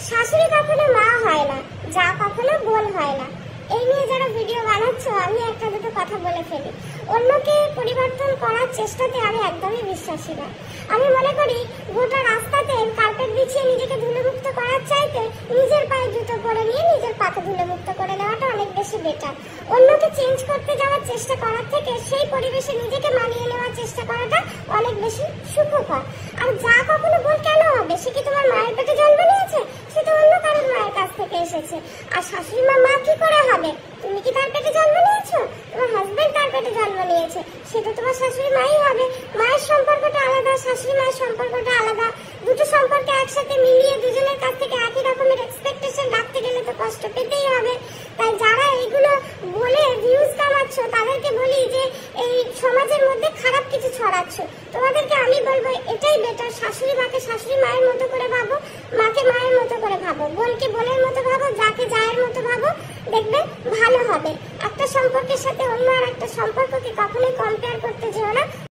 শাশুড়ি কখনো মা হয় না, যা কখনো বোন হয় না। এই নিয়ে যারা ভিডিও বানাচ্ছ, আমি একটা দুটো কথা বলে ফেলি। অন্যকে পরিবর্তন করার চেষ্টাতে আমি একদমই বিশ্বাসী না। আমি মনে করি গোটা রাস্তাতে কার্পেট বিছিয়ে নিজেকে ধুলোমুক্ত করার চাইতে নিজের পায়ে জুতো পরে নিয়ে নিজের পাকে ধুলোমুক্ত করে নেওয়াটা অনেক বেশি বেটার। অন্যকে চেঞ্জ করতে যাওয়ার চেষ্টা করার থেকে সেই পরিবেশে নিজেকে মানিয়ে নেওয়ার চেষ্টা করাটা অনেক বেশি সুখকর। আর যা কখনো ভুল কেন হবে? সে কি তোমার মায়ের পেটে জন্ম নিয়েছে? সে তো অন্য কারোর মায়ের কাছ থেকে এসেছে। আর শাশুড়ি মা কি করে হবে? তুমি কি তার পেটে জন্ম নিয়েছো? তোমার হাজবেন্ড তার পেটে জন্ম নিয়েছে, সেটা তোমার শাশুড়ি মাই হবে। মায়ের সম্পর্কটা আলাদা, শাশুড়ি মায়ের সম্পর্কটা আলাদা। দুটো সম্পর্কে একসাথে মিলিয়ে দুজনের কাছ থেকে একই রকমের এক্সপেকটেশন রাখতে গেলে তো কষ্ট পেতেই হবে। তাই যারা এইগুলো বলে ভিউজ কামাচ্ছ, তাদেরকে বলি যে এই সমাজের মধ্যে খারাপ কিছু ছড়াচ্ছ। তোমাদেরকে আমি বলবো এটাই বেটার, শাশুড়ি মাকে শাশুড়ি মায়ের মতো করে ভাবো, মাকে মায়ের মতো করে ভাবো, বোনকে বোনের মতো ভাবো, যাকে জায়ের মতো ভাবো, দেখবে ভালো হবে। একটা সম্পর্কের সাথে অন্য আর একটা সম্পর্ককে কখনোই কম্পেয়ার করতে যেও না,